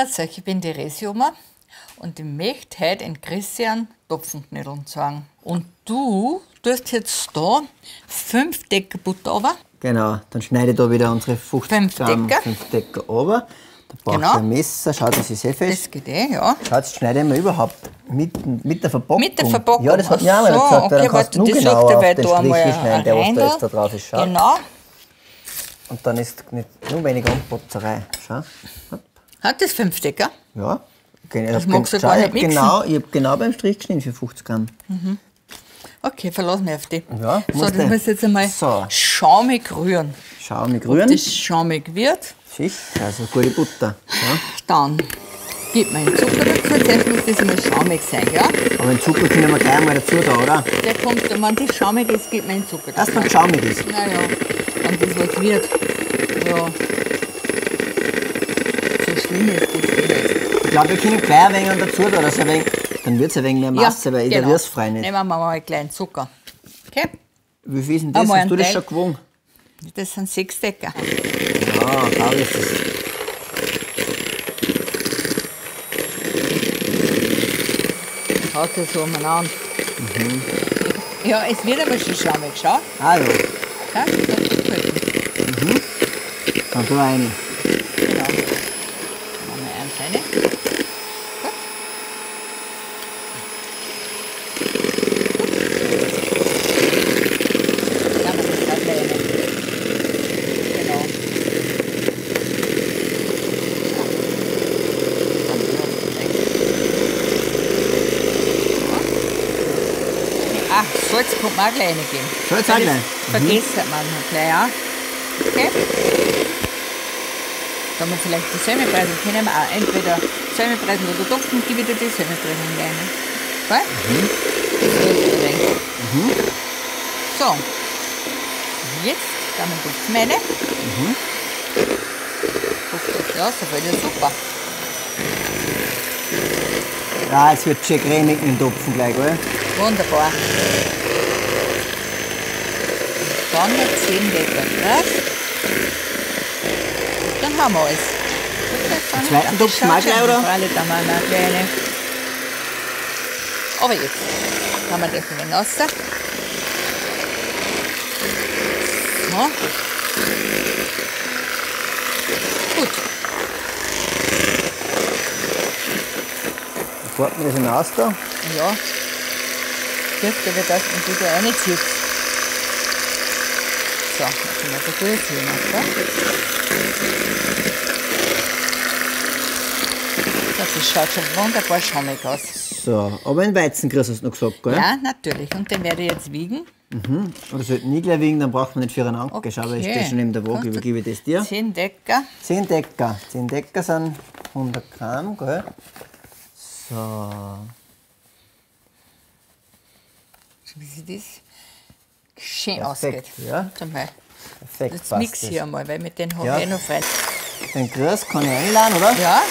Grüß euch, ich bin die Resi-Oma und ich möchte heute in Christian Topfenknödeln sagen. Und du tust jetzt da 5 Decker Butter runter. Genau, dann schneide ich da wieder unsere 50 5 Gramm, Decker. 5 Decker runter. Da brauche ich Genau. ein Messer, schaut, das ist sehr fest. Das geht ja. Schaut, jetzt schneide ich mir überhaupt mit der Verpackung. Mit der Verpackung. Ja, das hat mir auch Ach mal so, gesagt, okay, dann kannst du nur das genauer sagt er, auf weil den da einmal Strich schneiden, der was da Reindl. jetzt da drauf ist. Schau. Genau. Und dann ist nicht nur weniger Umpotzerei. Schau. Hat das 5 Decker? Ja. Das magst du gar nicht mixen. Ich habe genau beim Strich geschnitten für 50 Gramm. Okay, verlass mich auf die. Ja, so, das muss jetzt einmal so. schaumig rühren. Schaumig rühren. Ob das schaumig wird, Sicher, also gute Butter. Ja. dann gib mir den Zucker dazu. Zuerst muss das einmal schaumig sein, ja? Aber den Zucker können wir gleich mal dazu da, oder? Der kommt, wenn das schaumig ist, gibt mir den Zucker dazu. Erst wenn es schaumig ist. Naja, wenn das was wird. Ja. So schlimm ist das nicht. Ich glaube, wir können gleich ein wenig dazu da, dass ein wenig, dann wird es ein wenig mehr Masse, weil ich genau. der frei nicht. Nehmen wir mal einen kleinen Zucker. Okay? Wie viel ist denn das? Einmal Hast du einen das Teig. schon gewogen? Das sind 6 Decker. Ja, da ist es. Haut das so umeinander. Ja, es wird aber schon schaumig, schau. Ah ja, Ja, das hat gut gehalten. dann tu rein. Genau. Machen wir eins rein. Gut. Dann machen wir das gleich rein. Genau. Ah, Salz kommt man auch gleich reingeben. Salz auch Weil gleich? das vergessen man gleich, ja. Okay. Kann man vielleicht die Semmelbrezel, können wir auch entweder Semmelbrezel oder Topfen, gebe ich dir die Semmelbrezel rein. Okay? So. Jetzt kann man Topfen rein. Ja, so fällt ja super. Ja, es wird schön cremig mit dem Topfen gleich, gell? Wunderbar. Dann noch 10 Decker drauf. Dann haben wir alles. Den zweiten Topfen auch gleich, oder? Alle, da machen wir eine kleine. Aber jetzt haben wir das ein wenig raus. So. Gut. Fährt man das hinaus da? Ja. Dürfte wir das und wieder reinzieht. So, jetzt sind wir da gut hier. Das schaut schon wunderbar schaumig aus. So, aber in Weizengrieß hast du noch gesagt, gell? Ja, natürlich. Und den werde ich jetzt wiegen. Oder sollten nie gleich wiegen, dann braucht man nicht für einen Anker. Schau, weil ich stehe schon neben der Waage, Gut. übergebe ich das dir. 10 Decker. 10 Decker. 10 Decker sind 100 Gramm, gell? So. Wie sich das schön Perfekt, ausgeht. ja. Zum Beispiel. Perfekt, Jetzt passt mix das. hier einmal, weil mit denen habe Ja. ich noch frei. Den Grieß kann ich einladen, oder? Ja,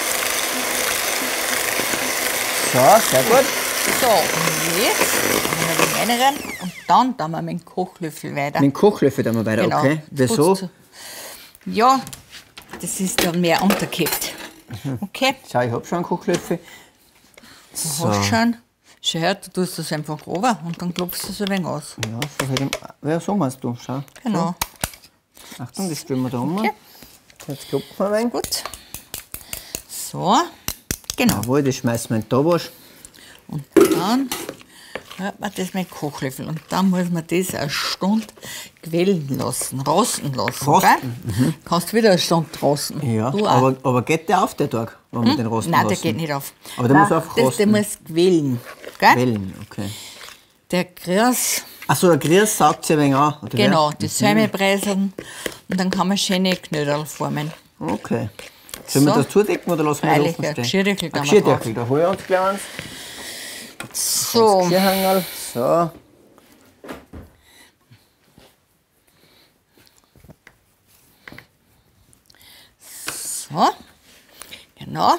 So, sehr gut. so. Und jetzt machen wir den rein und dann tun wir mit dem Kochlöffel weiter. Mit dem Kochlöffel dann mal weiter, Genau. okay? Wieso? Putzt. Ja, das ist dann mehr unterkippt. Okay, Schau, ich habe schon einen Kochlöffel. du hast schon. Schau her, du tust das einfach runter und dann klopfst du es ein wenig aus. Ja, so, halt ja, so machst du. Schau. Genau. So. Achtung, das stellen wir da um. Okay. Jetzt klopfen wir ein wenig. Gut. So, genau. Jawohl, das schmeißen wir in den Tabasch. Und dann hat man das mit dem Kochlöffel und dann muss man das eine Stunde quellen lassen, rosten lassen. Rosten? Gell? Kannst wieder eine Stunde rosten. Ja, Du auch. aber geht der auf, der Tag, wenn wir den rosten Nein, lassen? der geht nicht auf. Aber der Nein, muss einfach Der rosten. muss quellen. Gell? Wellen, okay. Der Grieß, Achso, der Grieß saugt sich ein wenig an, oder? genau, wie? die Semmelbrezeln und dann kann man schöne Knödel formen. Okay. Sollen wir So. das zudecken oder lassen wir das Freilich, offen ein stehen? Geschirrdeckel da Ein mal drauf. Geschirrdeckel, da hol ich uns gleich eins. So, Geschirrhangel, so. so, genau.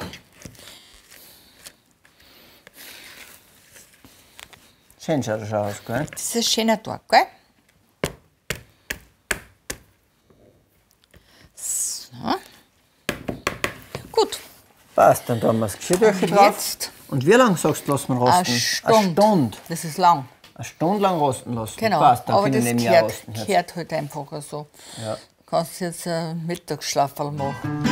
Schön schaut das schon aus, gell? Das ist ein schöner Tag, gell? So. Gut. Passt, dann tun wir das Geschirrtücher drauf. Jetzt Und wie lange sagst du, lassen wir rosten? eine Stunde. Eine Stunde. Das ist lang. Eine Stunde lang rosten lassen. Genau, Passt, dann aber können das wir nämlich auch gehört, rosten. gehört halt einfach so. Ja. Du kannst jetzt ein Mittagsschlafferl machen.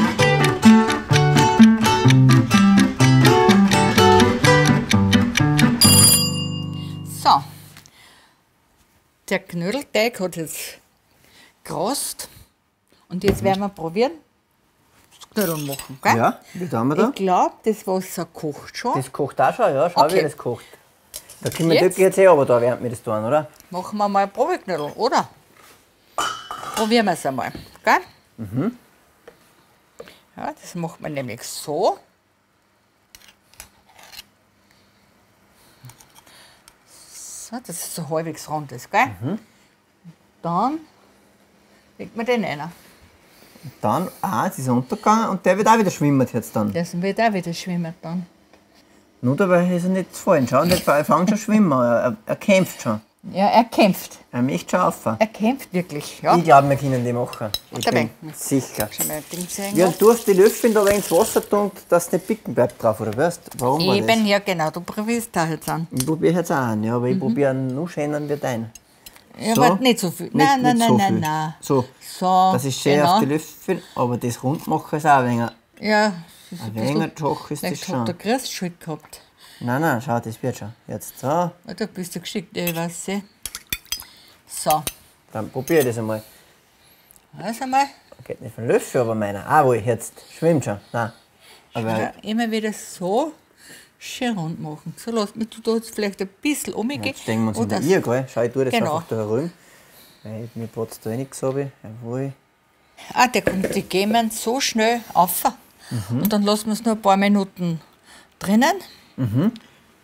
So, der Knödelteig hat jetzt gerast und jetzt werden wir probieren, das Knödeln machen, gell? Ja, wie tun wir da? Ich glaube, das Wasser kocht schon. Das kocht auch schon, ja. Schau, Okay. wie das kocht. Da können wir Jetzt? jetzt aber da, während wir das tun, oder? Machen wir mal Probeknödel, oder? Probieren wir es einmal, gell? Mhm. Ja, das macht man nämlich so. So, dass es so halbwegs rund ist, gell? Mhm. Dann legt man den rein. Dann, es ist untergegangen und der wird auch wieder schwimmen jetzt dann. Das wird auch wieder schwimmen dann. Nur dabei ist er nicht zu fallen. Schau, er fängt schon schwimmen. Er kämpft schon. Ja, er kämpft. Er möchte schon rauf. Er kämpft wirklich, ja. Ich glaube, wir können die machen. Ich Da bin bin. sicher. Schon mal ein Ding sehen. Ja, du hast die Löffel da ins Wasser tun, dass es nicht bicken bleibt drauf, oder weißt du? Warum war das? Eben, ja genau, du probierst da jetzt an. Ich probiere jetzt auch einen, ja, aber ich probiere einen noch schöner wie dein. Ja, So. aber nicht so viel. Nicht- Nein, nicht so viel. nein. So, So, das ist schön genau. auf die Löffel, aber das Rundmachen ist auch ein wenig, Ja, das ist ein wenig schwach ist das vielleicht hat der schon. Chris Schuld gehabt. Nein, schau, das wird schon. Jetzt so, Ja, da bist du geschickt, ich weiß nicht. So, dann probiere ich das einmal. also mal. Geht nicht von Löffel, aber meiner. Ah, wohl, jetzt schwimmt schon. Nein. Aber Ja, immer wieder so schön rund machen. So lass mich, du da jetzt vielleicht ein bisschen umgehen. jetzt denken wir uns oder in der gell? Schau, ich tue das Genau. einfach da herum. Weil mir platzt da eh nichts runter. Jawohl. Ah, der kommt die Gämen so schnell auf. Und dann lassen wir es nur ein paar Minuten drinnen. Und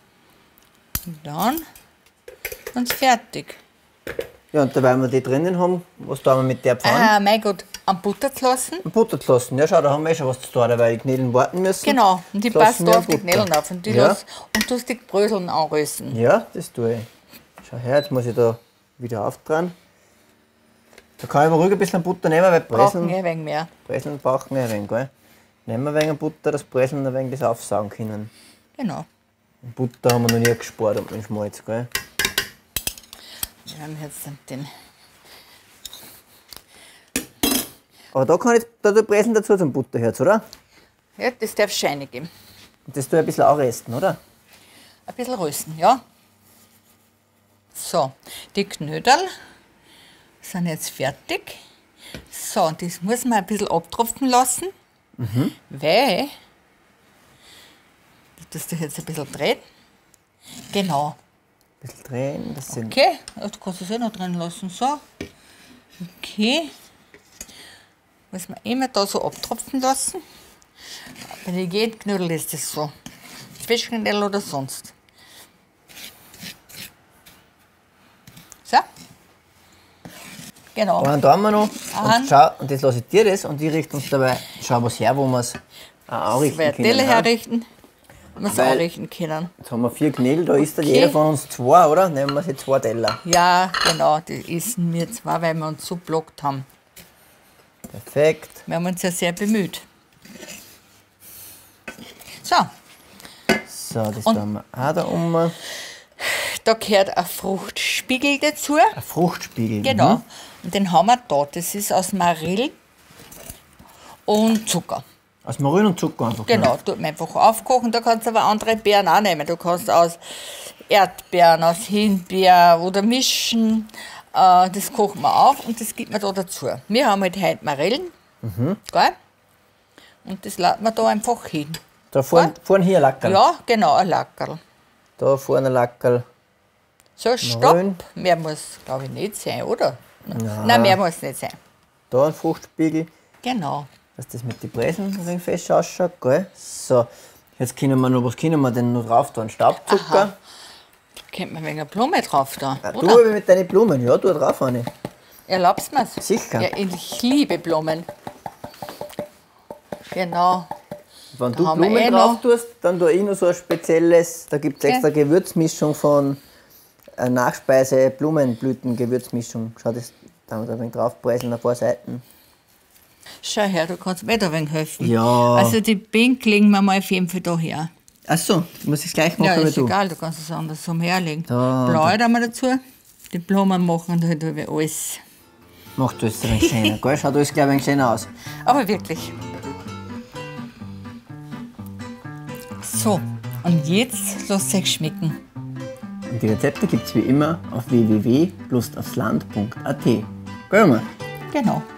dann ist fertig. Ja, und da, weil wir die drinnen haben, was tun wir mit der Pfanne? Ah, mein Gott, am Butter zu lassen. Butter zu lassen. Ja, schau, da haben wir eh schon was zu tun, weil die Knädeln warten müssen. Genau, und die Lassen passt wir da auf die Butter. Knädeln auf. Und, die Ja. und tust die Bröseln anrösten. Ja, das tue ich. Schau her, jetzt muss ich da wieder aufdrehen. Da kann ich aber ruhig ein bisschen Butter nehmen, weil Brauchen Breseln, wir ein wenig mehr. Breseln brauchen wir ein wenig, gell? Nehmen wir ein wenig Butter, dass Breseln ein wenig das aufsaugen können. Genau. Und Butter haben wir noch nie gespart und den Schmalz, gell? Wir haben jetzt den. Aber da kann ich da die Breseln dazu zum Butterherz, oder? Ja, das darf Scheine geben. Und das tue ich ein bisschen anrösten, oder? Ein bisschen rösten, ja. So, die Knödel sind jetzt fertig. So, und das muss man ein bisschen abtropfen lassen, weil, das du jetzt ein bisschen drehen. Genau. Ein bisschen drehen, das sind. Okay, du kannst es eh noch drin lassen. So. Okay. Muss man immer da so abtropfen lassen. Bei jedem Knödel ist das so. Fischknödel oder sonst. So. Genau. Einen da haben wir noch. Einen. Und, schau, und jetzt lasse ich dir das und ich richte uns dabei. Schau was her, wo wir es anrichten Zwei Teller können. Ja? herrichten, wenn wir es Weil- anrichten können. Jetzt haben wir 4 Knädel, da isst dann Okay. jeder von uns 2, oder? Nehmen wir sie 2 Teller. Ja, genau, die essen wir zwar, weil wir uns so blockt haben. Perfekt. Wir haben uns ja sehr bemüht. So, So, das Und- tun wir auch da um. da gehört ein Fruchtspiegel dazu. Ein Fruchtspiegel. Genau. Mhm. Und den haben wir da. Das ist aus Marill und Zucker. Aus Marillen und Zucker einfach. Genau, tut man einfach aufkochen. Da kannst du aber andere Beeren auch nehmen. Du kannst aus Erdbeeren, aus Himbeer oder mischen. Das kochen wir auf und das gibt man da dazu. Wir haben halt heute Marillen. Gell? Und das laden wir da einfach hin. Da vorne hier ein Lackerl. Ja, genau, ein Lackerl. Da vorne ein Lackerl. So, stopp. Marillen. Mehr muss, glaube ich, nicht sein, oder? Nein, mehr muss nicht sein. Da ein Fruchtspiegel, Genau. dass das mit den Breseln ein wenig fest ausschaut. Gell? So, jetzt können wir noch, was können wir denn noch drauf tun? Staubzucker. Aha. Da könnte man wegen Blume drauf da, Ja, du oder? aber mit deinen Blumen, ja, tu drauf eine. Erlaubst mir's? Sicher. Ja, ich liebe Blumen. Genau. Wenn du haben wir Blumen eh drauf noch. tust, dann tue ich noch so ein spezielles, da gibt es extra Gewürzmischung von Nachspeise, Blumenblüten, Gewürzmischung. Schau, das da haben wir ein wenig drauf, Breseln, ein paar Seiten. Schau her, du kannst mir da ein wenig helfen. Ja. Also die Pink legen wir mal auf jeden Fall da her. Achso, muss ich es gleich machen Ja, wie ist du? egal, du kannst es anders so herlegen. Da, Blau da mal dazu. Die Blumen machen halt alles. Macht alles ein wenig schöner, gell? Schaut alles gleich ein wenig schöner aus. Aber wirklich. So, und jetzt lasst es euch schmecken. Und die Rezepte gibt es wie immer auf www.lustaufsland.at. Gell, Junge? Genau.